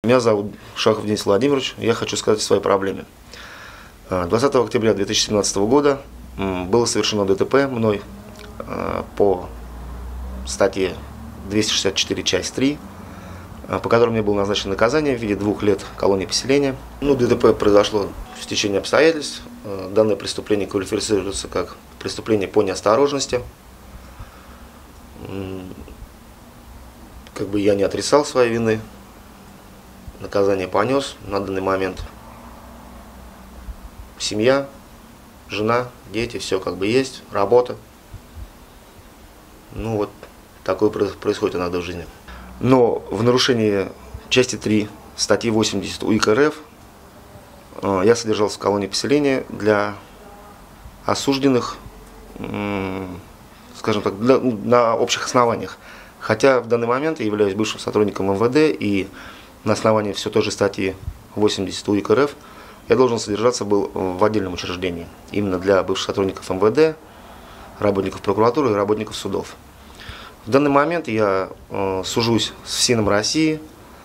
Меня зовут Шахов Денис Владимирович. Я хочу сказать о своей проблеме. 20 октября 2017 года было совершено ДТП мной по статье 264, часть 3, по которой мне было назначено наказание в виде 2 лет колонии поселения. ДТП произошло в течение обстоятельств. Данное преступление квалифицируется как преступление по неосторожности. Я не отрицал своей вины. Наказание понес на данный момент. Семья, жена, дети, все есть, работа. Такое происходит иногда в жизни. Но в нарушении части 3 статьи 80 УИК РФ я содержался в колонии поселения для осужденных, скажем так, на общих основаниях. Хотя в данный момент я являюсь бывшим сотрудником МВД, и на основании все той же статьи 80 УИК РФ я должен содержаться был в отдельном учреждении, именно для бывших сотрудников МВД, работников прокуратуры и работников судов. В данный момент я сужусь с ФСИНом России,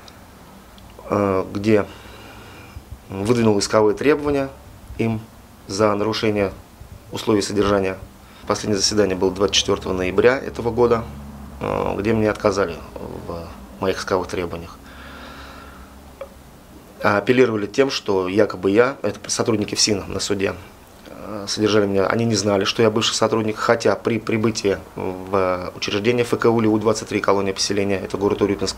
где выдвинул исковые требования им за нарушение условий содержания. Последнее заседание было 24 ноября этого года, где мне отказали в моих исковых требованиях. Апеллировали тем, что якобы это сотрудники ФСИНа на суде, содержали меня, они не знали, что я бывший сотрудник, хотя при прибытии в учреждение ФКУ ЛИУ-23, колония поселения, это город Урюпинск,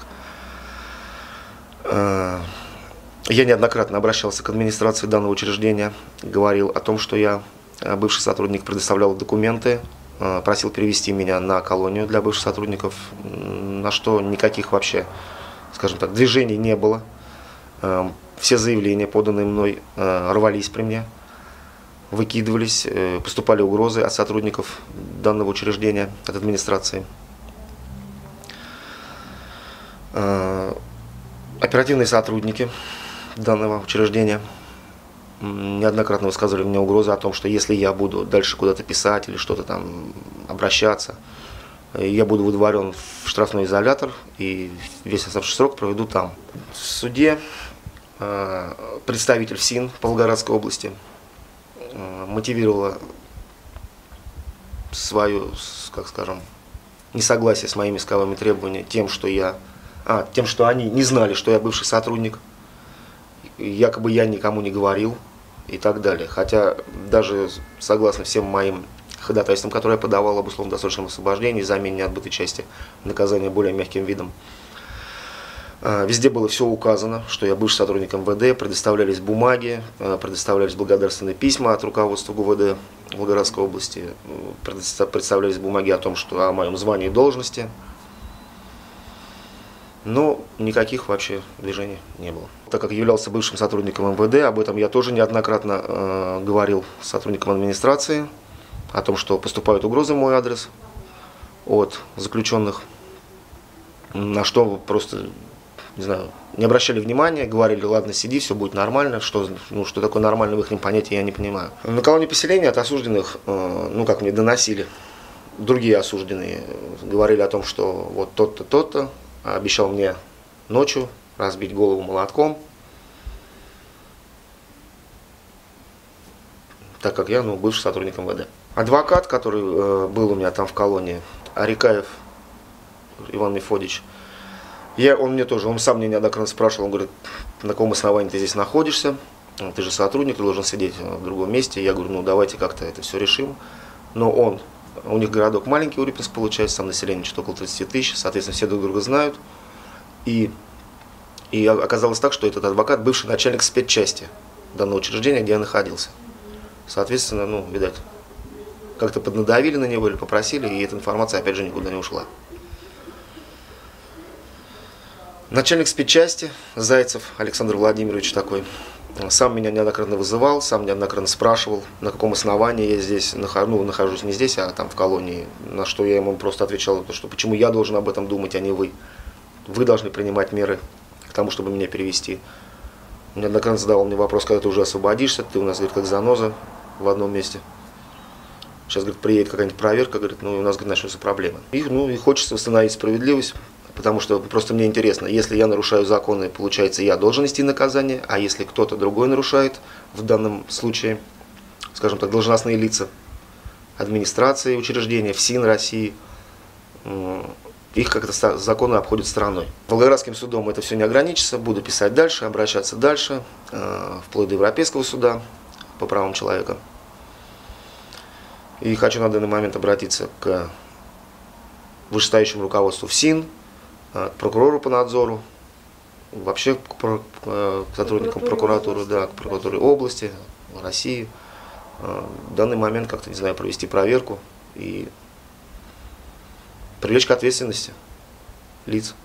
я неоднократно обращался к администрации данного учреждения, говорил о том, что я бывший сотрудник, предоставлял документы, просил перевести меня на колонию для бывших сотрудников, на что никаких вообще, скажем так, движений не было. Все заявления, поданные мной, рвались при мне, выкидывались, поступали угрозы от сотрудников данного учреждения, от администрации. Оперативные сотрудники данного учреждения неоднократно высказывали мне угрозы о том, что если я буду дальше куда-то писать или что-то там обращаться, я буду выдворен в штрафной изолятор и весь оставшийся срок проведу там. В суде представитель ФСИН Павлоградской области мотивировала свое, несогласие с моими исковыми требованиями тем, что они не знали, что я бывший сотрудник, якобы я никому не говорил и так далее. Хотя даже согласно всем моим ходатайствам, которые я подавал об условно-досрочном освобождении, замене неотбытой части наказания более мягким видом, везде было все указано, что я бывший сотрудник МВД, предоставлялись бумаги, предоставлялись благодарственные письма от руководства ГУВД Волгоградской области, представлялись бумаги о моем звании и должности. Но никаких вообще движений не было. Так как являлся бывшим сотрудником МВД, об этом я тоже неоднократно говорил сотрудникам администрации, о том, что поступают угрозы в мой адрес от заключенных, на что просто, не обращали внимания, говорили: ладно, сиди, все будет нормально. Что такое нормально в их понятии, я не понимаю. На колонии поселения от осужденных, как мне доносили, другие осужденные говорили о том, что вот тот-то, тот-то обещал мне ночью разбить голову молотком, так как я бывший сотрудник МВД. Адвокат, который был у меня там в колонии, Арикаев Иван Мефодич, он сам мне неоднократно спрашивал, он говорит: на каком основании ты здесь находишься, ты же сотрудник, ты должен сидеть в другом месте. Я говорю: давайте как-то это все решим. Но у них городок маленький, Урюпинск получается, там население что-то около 30 тысяч, соответственно, все друг друга знают. И оказалось так, что этот адвокат бывший начальник спецчасти данного учреждения, где я находился. Соответственно, видать, как-то поднадавили на него или попросили, и эта информация опять же никуда не ушла. Начальник спецчасти Зайцев Александр Владимирович такой, сам меня неоднократно вызывал, сам неоднократно спрашивал, на каком основании я здесь нахожусь не здесь, а там в колонии. На что я ему просто отвечал, что почему я должен об этом думать, а не вы. Вы должны принимать меры к тому, чтобы меня перевести. Неоднократно задавал мне вопрос: когда ты уже освободишься, ты у нас, говорит, как заноза в одном месте. Сейчас, говорит, приедет какая-нибудь проверка, говорит, у нас, говорит, начнутся проблемы. И хочется восстановить справедливость Потому что просто мне интересно, если я нарушаю законы, получается, я должен нести наказание, а если кто-то другой нарушает, в данном случае, скажем так, должностные лица, администрации, учреждения, ФСИН России, их как-то законы обходят стороной. Волгоградским судом это все не ограничится, буду писать дальше, обращаться дальше, вплоть до Европейского суда по правам человека. И хочу на данный момент обратиться к вышестоящему руководству ФСИН, к прокурору по надзору, вообще к сотрудникам прокуратуры, да, к прокуратуре области, России. В данный момент как-то, не знаю, провести проверку и привлечь к ответственности лиц.